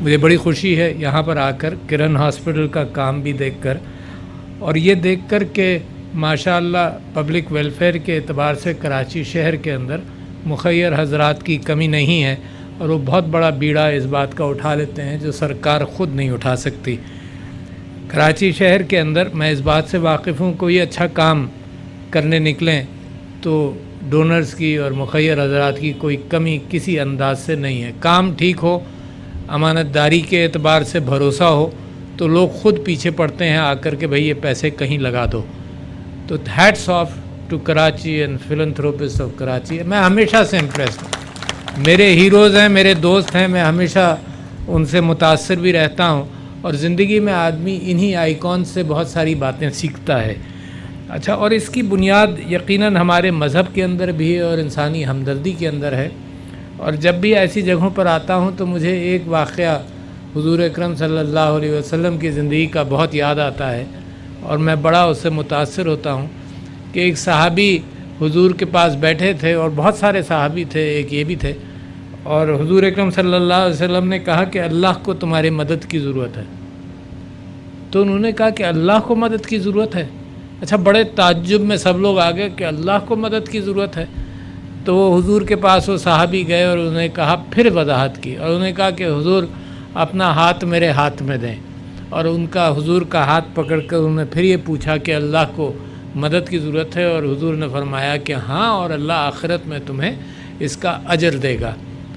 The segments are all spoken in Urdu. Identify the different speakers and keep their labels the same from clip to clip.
Speaker 1: مجھے بڑی خوشی ہے یہاں پر آ کر کرن ہاسپٹل کا کام بھی دیکھ کر، اور یہ دیکھ کر کہ ماشاءاللہ پبلک ویلفیئر کے اعتبار سے کراچی شہر کے اندر مخیر حضرات کی کمی نہیں ہے، اور وہ بہت بڑا بیڑا اس بات کا اٹھا لیتے ہیں جو سرکار خود نہیں اٹھا سکتی۔ کراچی شہر کے اندر میں اس بات سے واقف ہوں، کوئی اچھا کام کرنے نکلیں تو ڈونرز کی اور مخیر حضرات کی کوئی کمی کسی انداز سے نہیں ہے۔ کام ٹھیک ہو، امانت داری کے اعتبار سے بھروسہ ہو تو لوگ خود پیچھے پڑتے ہیں آ کر کے بھئی یہ پیسے کہیں لگا دو۔ تو hats off to Karachi and philanthropist of Karachi. میں ہمیشہ سے امپریسڈ ہوں، میرے ہیروز ہیں، میرے دوست ہیں، میں ہمیشہ ان سے متاثر بھی رہتا ہوں، اور زندگی میں آدمی انہی آئیکن سے بہت ساری باتیں سیکھتا ہے۔ اچھا، اور اس کی بنیاد یقیناً ہمارے مذہب کے اندر بھی ہے اور انسانی ہمدردی کے اندر ہے۔ اور جب بھی ایسی جگہوں پر آتا ہوں تو مجھے ایک واقعہ حضور اکرم صلی اللہ علیہ وسلم کی زندگی کا بہت یاد آتا ہے، اور میں بڑا اس سے متاثر ہوتا ہوں کہ ایک صحابی حضور کے پاس بیٹھے تھے، اور بہت سارے صحابی تھے، ایک یہ بھی تھے، اور حضور اکرم صلی اللہ علیہ وسلم نے کہا کہ اللہ کو تمہاری مدد کی ضرورت ہے۔ تو انہوں نے کہا کہ اللہ کو مدد کی ضرورت ہے؟ اچھا، بڑے تعجب میں سب لوگ آ گئے کہ اللہ کو مدد کی ضرورت ہے۔ تو وہ حضور کے پاس وہ صحابی گئے اور انہوں نے کہا، پھر وضاحت کی، اور انہوں نے کہا کہ حضور اپنا ہاتھ میرے ہاتھ میں دیں، اور ان کا حضور کا ہاتھ پکڑ کر انہوں نے پھر یہ پوچھا کہ اللہ کو مدد کی ضرورت ہے، اور حضور نے فرمایا کہ ہاں، اور اللہ آخرت میں تمہیں اس کا اجر دے گا۔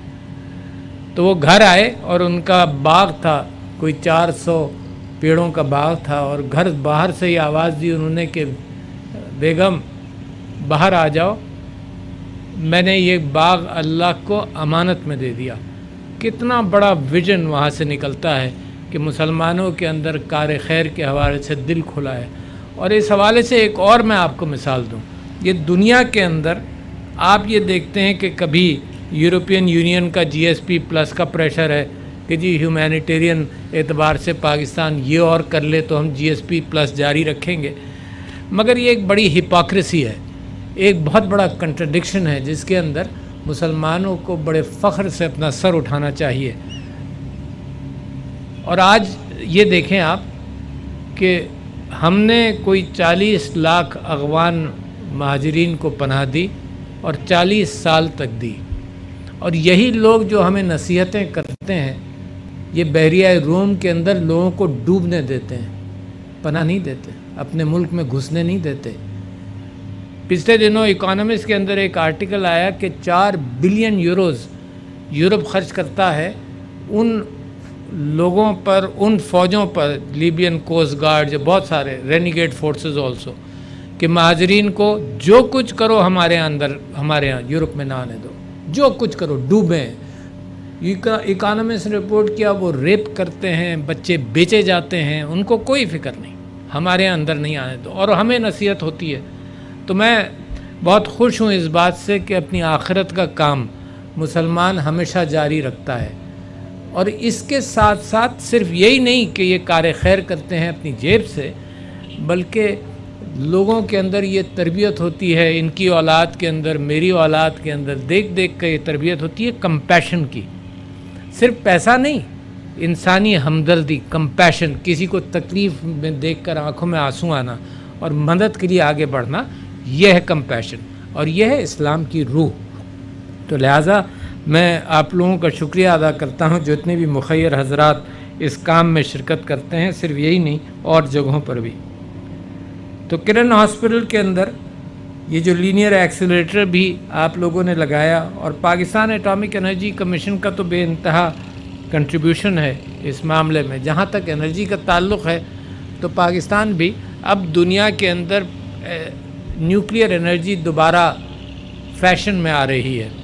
Speaker 1: تو وہ گھر آئے اور ان کا باغ تھا، کوئی 400 پیڑوں کا باغ تھا، اور گھر باہر سے یہ آواز دی انہوں نے کہ بیگم باہر آ جاؤ، میں نے یہ باغ اللہ کو امانت میں دے دیا۔ کتنا بڑا ویژن وہاں سے نکلتا ہے کہ مسلمانوں کے اندر کار خیر کے حوالے سے دل کھلا ہے۔ اور اس حوالے سے ایک اور میں آپ کو مثال دوں، یہ دنیا کے اندر آپ یہ دیکھتے ہیں کہ کبھی یورپین یونین کا GSP+ کا پریشر ہے کہ جی ہیومینیٹیرین اعتبار سے پاکستان یہ اور کر لے تو ہم GSP+ جاری رکھیں گے، مگر یہ ایک بڑی ہپاکریسی ہے، ایک بہت بڑا کنٹرڈکشن ہے جس کے اندر مسلمانوں کو بڑے فخر سے اپنا سر اٹھانا چاہیے۔ اور آج یہ دیکھیں آپ کہ ہم نے کوئی 40 لاکھ افغان مہاجرین کو پناہ دی، اور 40 سال تک دی، اور یہی لوگ جو ہمیں نصیحتیں کرتے ہیں یہ بحریہ روم کے اندر لوگوں کو ڈوبنے دیتے ہیں، پناہ نہیں دیتے، اپنے ملک میں گھسنے نہیں دیتے۔ پچھلے دنوں اکانومسٹ کے اندر ایک آرٹیکل آیا کہ 4 بلین یوروز یورپ خرچ کرتا ہے ان لوگوں پر، ان فوجوں پر، لیبین کوسٹ گارڈ، جو بہت سارے رینیگیٹ فورسز آلسو، کہ مہاجرین کو جو کچھ کرو ہمارے اندر، ہمارے یہاں یورپ میں نہ آنے دو، جو کچھ کرو، ڈوبیں۔ اکانومسٹ نے رپورٹ کیا وہ ریپ کرتے ہیں، بچے بیچے جاتے ہیں، ان کو کوئی فکر نہیں، ہمارے اندر نہیں آنے دو، اور ہمیں نصیحت ہوتی ہے۔ تو میں بہت خوش ہوں اس بات سے کہ اپنی آخرت کا کام مسلمان ہمیشہ جاری رکھتا ہے، اور اس کے ساتھ ساتھ صرف یہی نہیں کہ یہ کار خیر کرتے ہیں اپنی جیب سے، بلکہ لوگوں کے اندر یہ تربیت ہوتی ہے، ان کی اولاد کے اندر، میری اولاد کے اندر دیکھ دیکھ کر یہ تربیت ہوتی ہے کمپیشن کی، صرف پیسہ نہیں، انسانی ہمدردی، کمپیشن، کسی کو تکلیف میں دیکھ کر آنکھوں میں آنسو آنا اور مدد کے لیے آگے بڑھنا، یہ ہے کمپیشن، اور یہ ہے اسلام کی روح۔ تو لہٰذا میں آپ لوگوں کا شکریہ ادا کرتا ہوں جو اتنے بھی مخیر حضرات اس کام میں شرکت کرتے ہیں، صرف یہی نہیں اور جگہوں پر بھی۔ تو کرن ہاسپٹل کے اندر یہ جو لینئر ایکسیلریٹر بھی آپ لوگوں نے لگایا، اور پاکستان ایٹامک انرجی کمیشن کا تو بے انتہا کنٹریبیوشن ہے اس معاملے میں۔ جہاں تک انرجی کا تعلق ہے تو پاکستان بھی اب دنیا کے اندر نیوکلیئر انرجی دوبارہ فیشن میں آ رہی ہے،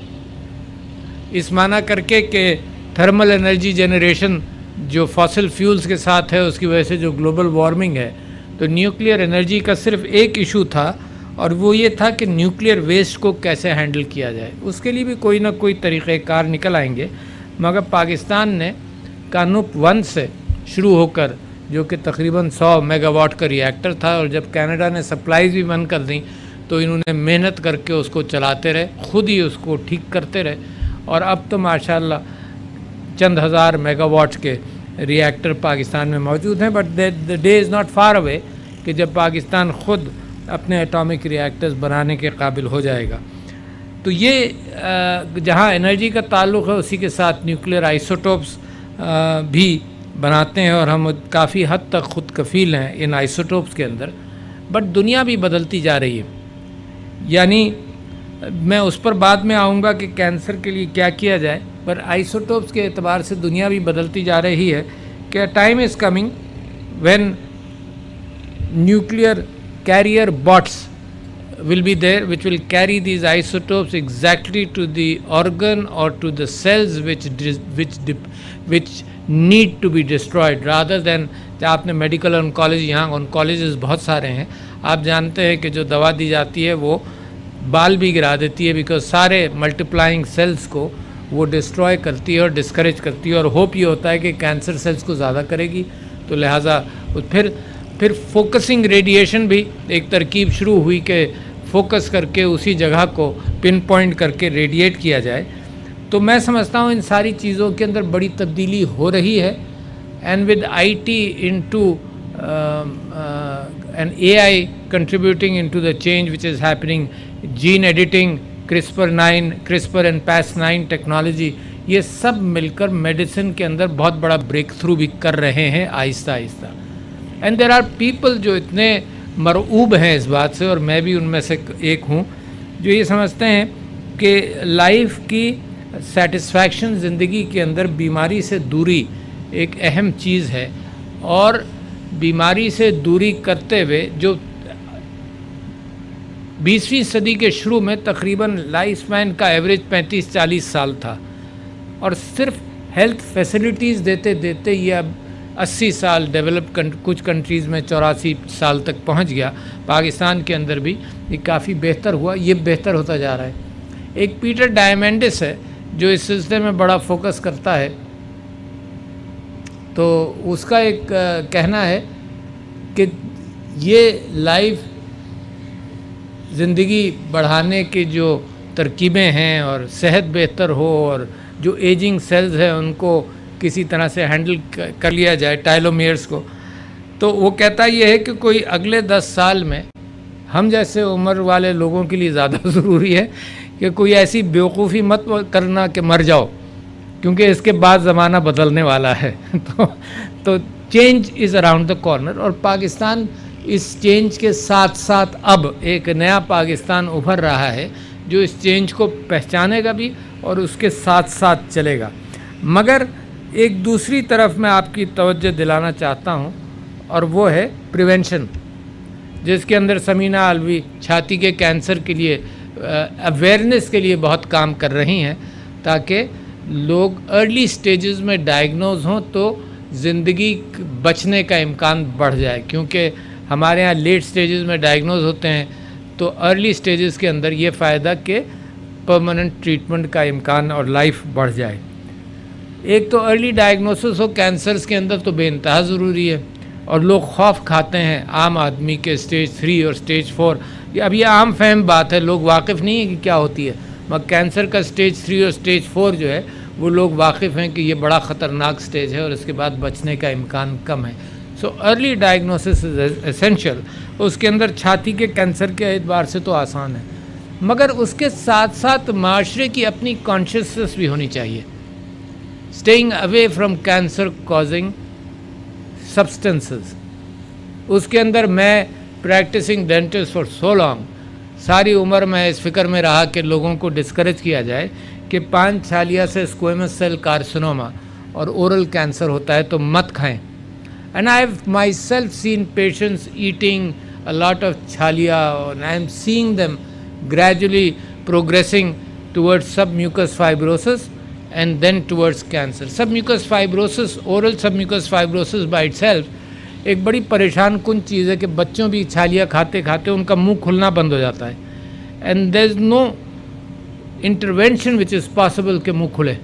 Speaker 1: اس معنی کر کے کہ تھرمل انرجی جنریشن جو فاسل فیولز کے ساتھ ہے اس کی وجہ سے جو گلوبل وارمنگ ہے، تو نیوکلیئر انرجی کا صرف ایک ایشو تھا، اور وہ یہ تھا کہ نیوکلیئر ویسٹ کو کیسے ہینڈل کیا جائے۔ اس کے لیے بھی کوئی نہ کوئی طریقہ کار نکل آئیں گے، مگر پاکستان نے کانوپ 1 سے شروع ہو کر، جو کہ تقریباً 100 میگا واٹ کا ری ایکٹر تھا، اور جب کینیڈا نے سپلائیز بھی بند کر دیں تو انہوں نے محنت کر کے اس کو چلاتے رہے، خود ہی اس کو ٹھیک کرتے رہے، اور اب تو ماشاءاللہ چند ہزار میگا واٹ کے ریئیکٹر پاکستان میں موجود ہیں، but the day is not far away کہ جب پاکستان خود اپنے ایٹامک ریئیکٹرز بنانے کے قابل ہو جائے گا۔ تو یہ جہاں انرجی کا تعلق ہے اسی کے ساتھ نیوکلیر آئسوٹوپس بھی بناتے ہیں، اور ہم کافی حد تک خود کفیل ہیں ان آئسوٹوپس کے اندر، بٹ دنیا بھی بدلتی جا رہی ہے۔ یعنی میں اس پر بعد میں آؤں گا کہ کینسر کے لیے کیا کیا جائے، پر آئسوٹوپس کے اعتبار سے دنیا بھی بدلتی جا رہی ہے کہ time is coming when nuclear carrier bots will be there which will carry these isotopes exactly to the organ or to the cells which need to be destroyed rather than آپ نے میڈیکل انکالوجی، یہاں انکالوجز بہت سارے ہیں، آپ جانتے ہیں کہ جو دوا دی جاتی ہے وہ بال بھی گرا دیتی ہے بیکاز سارے ملٹیپلائنگ سیلز کو وہ ڈسٹروائے کرتی ہے اور ڈسکریج کرتی ہے، اور ہوپ یہ ہوتا ہے کہ کینسر سیلز کو زیادہ کرے گی، تو لہٰذا پھر فوکسنگ ریڈیشن بھی ایک ترکیب شروع ہوئی کہ فوکس کر کے اسی جگہ کو پن پوائنٹ کر کے ریڈیٹ کیا جائے۔ تو میں سمجھتا ہوں ان ساری چیزوں کے اندر بڑی تبدیلی ہو رہی ہے، and with I T into and A I contributing into the change which is happening, gene editing, CRISPR and پیس 9 ٹیکنالوجی، یہ سب مل کر میڈیسن کے اندر بہت بڑا بریک تھرو بھی کر رہے ہیں آہستہ آہستہ۔ اینڈ دیر آر پیپل جو اتنے مرعوب ہیں اس بات سے، اور میں بھی ان میں سے ایک ہوں، جو یہ سمجھتے ہیں کہ لائف کی سیٹسفیکشن، زندگی کے اندر بیماری سے دوری ایک اہم چیز ہے، اور بیماری سے دوری کرتے ہوئے جو 20ویں صدی کے شروع میں تقریباً لائف اسپین کا ایوریج 35-40 سال تھا، اور صرف ہیلتھ فیسلٹیز دیتے دیتے یہ اب 80 سال ڈیولپ کچھ کنٹریز میں 84 سال تک پہنچ گیا۔ پاکستان کے اندر بھی یہ کافی بہتر ہوا، یہ بہتر ہوتا جا رہا ہے۔ ایک پیٹر ڈائمینڈس ہے جو اس سلسلے میں بڑا فوکس کرتا ہے، تو اس کا ایک کہنا ہے کہ یہ لائف زندگی بڑھانے کی جو ترکیبیں ہیں اور صحت بہتر ہو، اور جو ایجنگ سیلز ہیں ان کو کسی طرح سے ہینڈل کر لیا جائے، ٹائلومیئرس کو، تو وہ کہتا یہ ہے کہ کوئی اگلے 10 سال میں ہم جیسے عمر والے لوگوں کے لیے زیادہ ضروری ہے کہ کوئی ایسی بیوقوفی مت کرنا کہ مر جاؤ، کیونکہ اس کے بعد زمانہ بدلنے والا ہے۔ تو change is around the corner, اور پاکستان اس چینج کے ساتھ ساتھ اب ایک نیا پاکستان ابھر رہا ہے جو اس چینج کو پہچانے گا بھی اور اس کے ساتھ ساتھ چلے گا۔ مگر ایک دوسری طرف میں آپ کی توجہ دلانا چاہتا ہوں، اور وہ ہے پریونشن، جس کے اندر سمینہ علوی چھاتی کے کینسر کے لیے اویئرنیس کے لیے بہت کام کر رہی ہیں، تاکہ لوگ ارلی سٹیجز میں ڈائیگنوز ہوں تو زندگی بچنے کا امکان بڑھ جائے، کیونکہ ہمارے ہاں لیٹ سٹیجز میں ڈائیگنوز ہوتے ہیں تو ارلی سٹیجز کے اندر یہ فائدہ کہ پرماننٹ ٹریٹمنٹ کا امکان اور لائف بڑھ جائے۔ ایک تو ارلی ڈائیگنوسس ہو کینسرز کے اندر تو بے انتہا ضروری ہے، اور لوگ خوف کھاتے ہیں عام آدمی کے اسٹیج 3 اور اسٹیج 4، اب یہ عام فہم بات ہے، لوگ واقف نہیں ہیں کہ کیا ہوتی ہے، مگر کینسر کا اسٹیج 3 اور اسٹیج 4 جو ہے وہ لوگ واقف ہیں کہ یہ بڑا خطرناک اسٹیج ہے اور اس کے بعد بچنے کا امکان کم ہے۔ سو ارلی ڈائیگنوسس از اسینشیل۔ اس کے اندر چھاتی کے کینسر کے اعتبار سے تو آسان ہے، مگر اس کے ساتھ ساتھ معاشرے کی اپنی کانشیسنس بھی ہونی چاہیے۔ Staying away from cancer causing substances, اس کے اندر میں practising dentist for so long, ساری عمر میں اس فکر میں رہا کہ لوگوں کو ڈسکریج کیا جائے کہ پان چھالیا سے اسکویمس سیل کارسینوما اور اورل کینسر ہوتا ہے تو مت کھائیں۔ And I have myself seen patients eating a lot of chalia, and I am seeing them gradually progressing towards submucous fibrosis and then towards cancer. Submucous fibrosis, oral submucous fibrosis by itself ایک بڑی پریشان کن چیز ہے کہ بچوں بھی چھالیاں کھاتے کھاتے ان کا منہ کھلنا بند ہو جاتا ہے، and there is no intervention which is possible کہ منہ کھلے،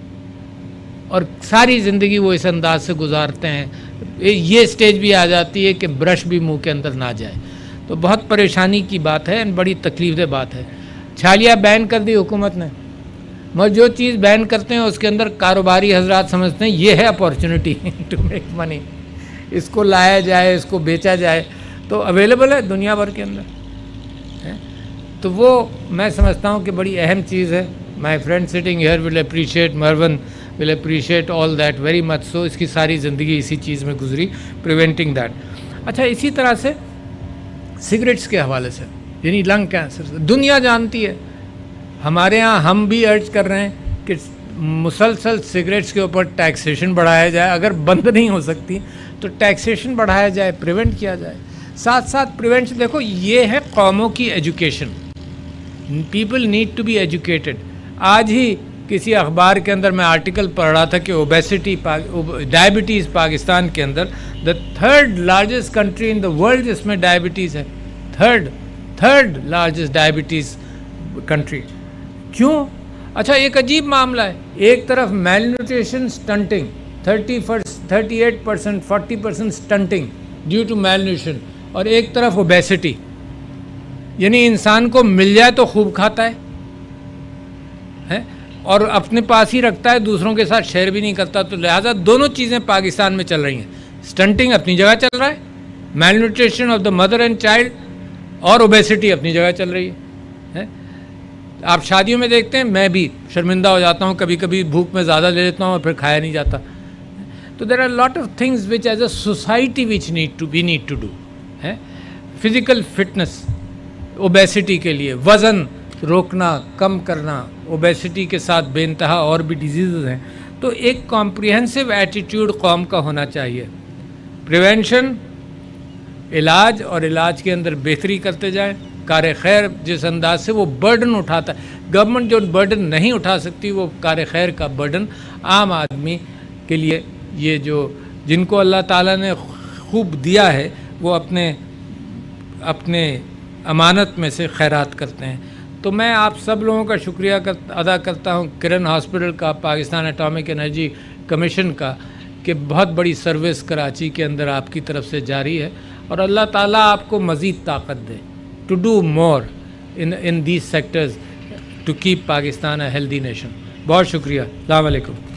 Speaker 1: اور ساری زندگی وہ اس انداز سے گزارتے ہیں۔ یہ سٹیج بھی آ جاتی ہے کہ برش بھی منہ کے اندر نہ جائے، تو بہت پریشانی کی بات ہے، بڑی تکلیف دہ بات ہے۔ چھالیاں بین کر دی حکومت نے، مگر جو چیز بین کرتے ہیں اس کے اندر کاروباری حضرات سمجھتے ہیں یہ ہے اپارچونیٹی ٹو میک منی، اس کو لایا جائے، اس کو بیچا جائے، تو اویلیبل ہے دنیا بھر کے اندر. تو وہ میں سمجھتا ہوں کہ بڑی اہم چیز ہے. My friend sitting here will appreciate, Marwan will appreciate all that very much so. اس کی ساری زندگی اسی چیز میں گزری، پریونٹنگ دیٹ. اچھا، اسی طرح سے سگریٹس کے حوالے سے، یعنی لنگ کینسر سے دنیا جانتی ہے. ہمارے ہاں ہم بھی ارج کر رہے ہیں کہ مسلسل سگریٹس کے اوپر ٹیکسیشن بڑھایا جائے. اگر بند نہیں ہو سکتی تو ٹیکسیشن بڑھایا جائے، پریونٹ کیا جائے. ساتھ ساتھ پریونشن، دیکھو یہ ہے قوموں کی education. People need to be educated. آج ہی کسی اخبار کے اندر میں آرٹیکل پڑھ رہا تھا کہ اوبیسٹی، ڈائبٹیز پاکستان کے اندر the third largest country in the world جس میں ڈائبٹیز ہے. Third largest diabetes country. کیوں؟ اچھا، ایک عجیب معاملہ ہے. ایک طرف malnutrition, stunting 38%، 40% stunting due to malnutrition, اور ایک طرف اوبیسٹی. یعنی انسان کو مل جائے تو خوب کھاتا ہے اور اپنے پاس ہی رکھتا ہے، دوسروں کے ساتھ شیئر بھی نہیں کرتا. تو لہٰذا دونوں چیزیں پاکستان میں چل رہی ہیں. سٹنٹنگ اپنی جگہ چل رہا ہے، malnutrition of the mother and child, اور اوبیسٹی اپنی جگہ چل رہی ہے. آپ شادیوں میں دیکھتے ہیں، میں بھی شرمندہ ہو جاتا ہوں کبھی کبھی، بھوک میں زیادہ لے لیتا ہوں اور پھر کھایا نہیں جاتا. تو there are lot of things which as a society which we need to do. Physical fitness, obesity کے لیے وزن روکنا، کم کرنا. اوبیسٹی کے ساتھ بے انتہا اور بھی ڈیزیزز ہیں. تو ایک کمپریہنسو ایٹیٹیوڈ قوم کا ہونا چاہیے. پریونشن، علاج، اور علاج کے اندر بہتری کرتے جائیں. کار خیر جس انداز سے وہ برڈن اٹھاتا ہے، گورنمنٹ جو برڈن نہیں اٹھا سکتی، وہ کار خیر کا برڈن عام آدمی کے لیے، یہ جو جن کو اللہ تعالیٰ نے خوب دیا ہے وہ اپنے امانت میں سے خیرات کرتے ہیں. تو میں آپ سب لوگوں کا شکریہ ادا کرتا ہوں، کرن ہاسپٹل کا، پاکستان ایٹامک انرجی کمیشن کا، کہ بہت بڑی سروس کراچی کے اندر آپ کی طرف سے جاری ہے، اور اللہ تعالیٰ آپ کو مزید طاقت دے to do more in these sectors to keep Pakistan a healthy nation. بہت شکریہ. السلام علیکم.